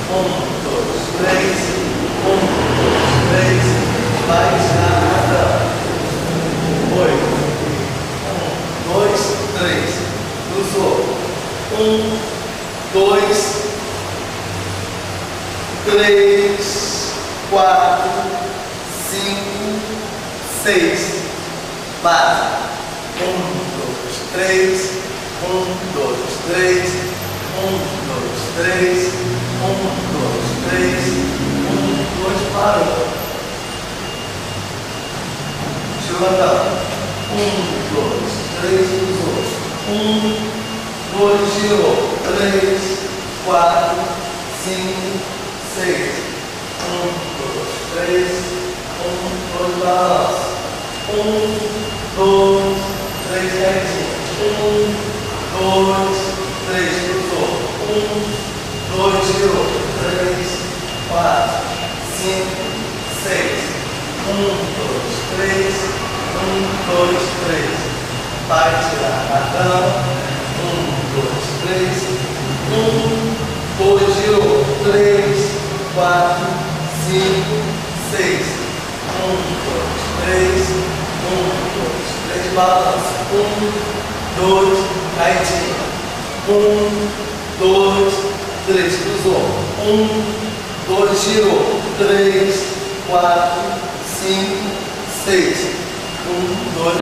dois, três. Um, dois, três. Vai girar. Oito. Um, dois, três. Cruzou. Um, dois, três, quatro, cinco, seis. Para. Um, dois, três. Um, dois, três. Um, dois, três. Um, dois, três. Um, dois, parou. Levantar. Um, dois, três, cruzou. Um, dois, girou. Três, quatro, cinco, seis. Um, dois, três. Um, dois, balança. Um, dois, três, retinho. Um, dois, três, cruzou. Um, dois, girou. Três, quatro, cinco, seis. Um, dois, três. Um, dois, três. Vai tirar a cama. Um, dois, três. Um, dois, girou. Três, quatro, cinco, seis. Um, dois, três. Um, dois, três. Balança. Um, dois, caidinha. Um, dois, três. Cruzou. Um, dois, girou. Três, quatro, cinco, seis. Um, dois.